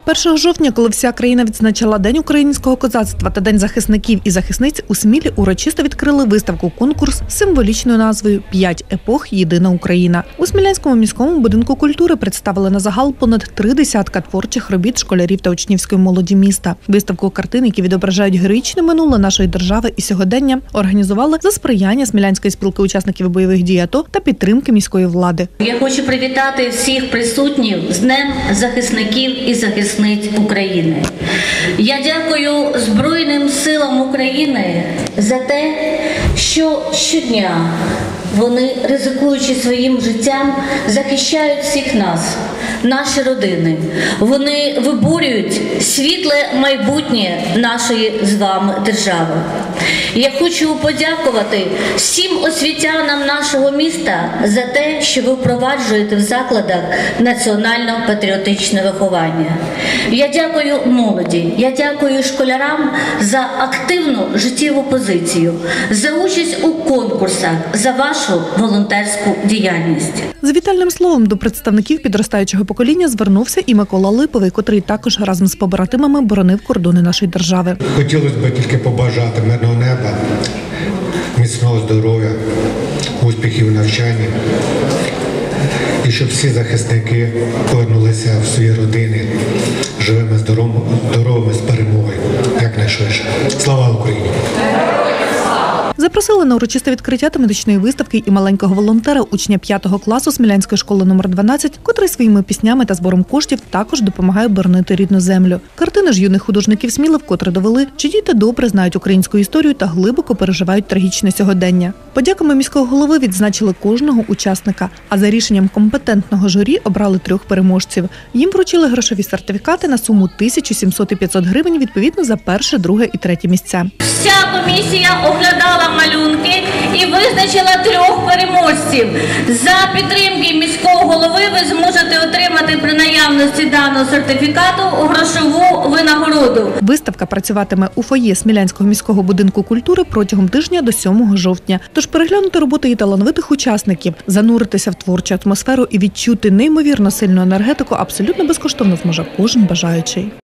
1 жовтня, коли вся країна відзначала День українського козацтва та День захисників і захисниць, у Смілі урочисто відкрили виставку-конкурс з символічною назвою «5 епох. Єдина Україна». У Смілянському міському будинку культури представили на загал понад 3 десятка творчих робіт школярів та учнівської молоді міста. Виставку картин, які відображають героїчне минуле нашої держави і сьогодення, організували за сприяння Смілянської спілки учасників бойових дій АТО та підтримки міської влади. Я хочу привітати всіх присутніх з Днем захисників і захисниць України. Я дякую Збройним силам України за те, що щодня вони, ризикуючи своїм життям, захищають всіх нас, наші родини. Вони виборюють світле майбутнє нашої з вами держави. Я хочу подякувати всім освітянам нашого міста за те, що ви впроваджуєте в закладах національно-патріотичне виховання. Я дякую молоді, я дякую школярам за активну життєву позицію, за участь у конкурсах, за вашу волонтерську діяльність. З вітальним словом до представників підростаючого покоління звернувся і Микола Липовий, котрий також разом з побратимами боронив кордони нашої держави. Хотілося б тільки побажати мирного неба, міцного здоров'я, успіхів у навчанні. І щоб всі захисники повернулися в свої родини живими, здоровими, з перемогою, якнайшвидше. Слава Україні! Запросили на урочисте відкриття тематичної виставки і маленького волонтера, учня 5 класу Смілянської школи номер 12, котрий своїми піснями та збором коштів також допомагає боронити рідну землю. Картини ж юних художників Сміли вкотре довели, що діти добре знають українську історію та глибоко переживають трагічне сьогодення. Подяками міського голови відзначили кожного учасника, а за рішенням компетентного журі обрали 3 переможців. Їм вручили грошові сертифікати на суму 1700 і 500 гривень відповідно за 1, 2 і 3 місця. Вся комісія оглядала малюнки і визначила 3 переможців. За підтримки міського голови ви зможете отримати при наявності даного сертифікату грошову винагороду. Виставка працюватиме у фоє Смілянського міського будинку культури протягом тижня до 7 жовтня. Тож переглянути роботи і талановитих учасників, зануритися в творчу атмосферу і відчути неймовірно сильну енергетику абсолютно безкоштовно зможе кожен бажаючий.